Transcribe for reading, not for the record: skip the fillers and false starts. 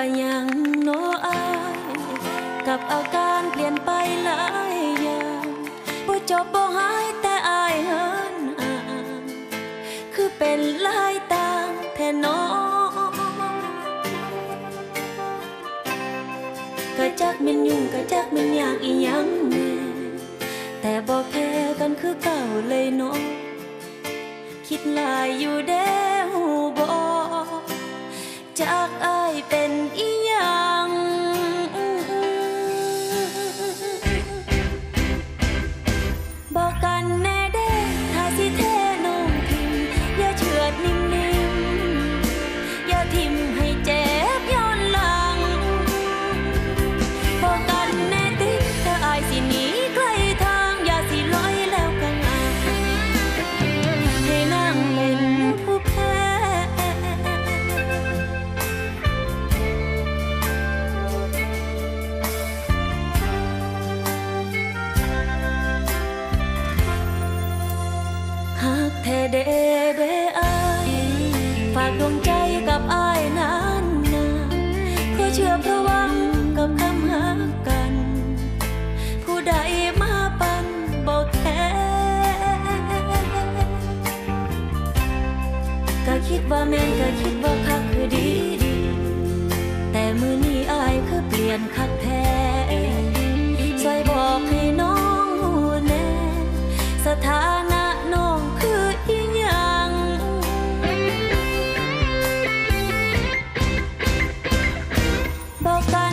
ยังโนอายกับอาการเปลี่ยนไปหลายอย่างบ่จบบ่หายแต่อายเหินอ่างคือเป็นลายต่างแท้น้องก็จักแม่นยุ่งก็จักแม่นยากอีหยังแน่แต่บ่แค่กันคือเก่าเลยเนาะคิดหลายอยู่เด้หูบ่จากอายเป็นอีหยังบอกกันแน่เด้ถ้าสิเทน้องทิมอย่าเฉือดนิ่มๆอย่าทิมให้เจ็บย้อนหลังบอกกันแน่ติถ้าอายสิหนีไกลทางอย่าสิลอยแล้วกังอาให้นั่งเล่นผู้แพ้หักแท้เด้อายฝากดวงใจกับอายนานๆก็เชื่อเพราะหวังกับคำหักกันผู้ใดมาปั่นบ่แค่ก็คิดว่าแม่นก็คิดว่าคักคือดีแต่มื้อนี้อายคือเปลี่ยนคักแท้ช่วยบอกให้น้องฮู้แน่สถานะน้องคืออีหยังบอกกัน